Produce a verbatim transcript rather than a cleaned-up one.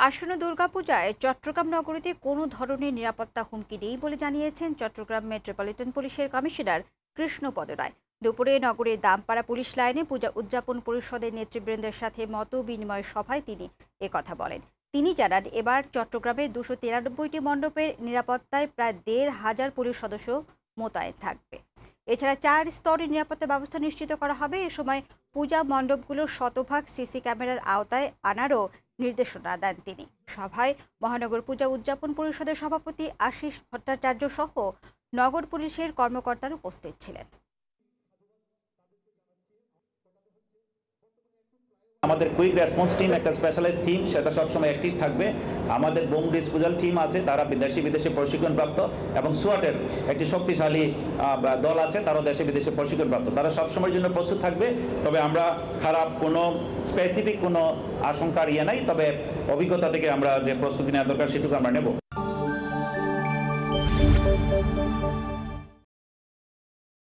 আসন্ন দুর্গাপূজায় চট্টগ্রাম নগরীতে কোনো ধরনের নিরাপত্তা হুমকি নেই বলে জানিয়েছেন চট্টগ্রাম মেট্রোপলিটন পুলিশের কমিশনার কৃষ্ণপদ রায়। দুপুরে নগরের দামপাড়া পুলিশ লাইনে পূজা উদযাপন পরিষদের নেতৃবৃন্দের সাথে মত বিনিময় সভায় তিনি একথা বলেন। তিনি জানান, এবার চট্টগ্রামের দুশো তিরানব্বইটি মণ্ডপের নিরাপত্তায় প্রায় দেড় হাজার পুলিশ সদস্য মোতায়েন থাকবে। এছাড়া চার স্তরের নিরাপত্তা ব্যবস্থা নিশ্চিত করা হবে। এ সময় পূজা মণ্ডপগুলোর শতভাগ সিসি ক্যামেরার আওতায় আনারও নির্দেশনা দেন তিনি। সভায় মহানগর পূজা উদযাপন পরিষদের সভাপতি আশিস ভট্টাচার্য সহ নগর পুলিশের কর্মকর্তারা উপস্থিত ছিলেন। আমাদের কুইক রেসপন্স টিম একটা স্পেশালাইজ টিম, সেটা সবসময় অ্যাক্টিভ থাকবে। আমাদের বোম ডিসপোজাল টিম আছে, তারা দেশে বিদেশে প্রশিক্ষণপ্রাপ্ত, এবং সোয়াটের একটি শক্তিশালী দল আছে, তারাও দেশে বিদেশে প্রশিক্ষণপ্রাপ্ত। তারা সবসময়ের জন্য প্রস্তুত থাকবে। তবে আমরা খারাপ কোনো স্পেসিফিক কোনো আশঙ্কার ইয়ে নাই, তবে অভিজ্ঞতা থেকে আমরা যে প্রস্তুতি নেওয়া দরকার সেটুকু আমরা নেব।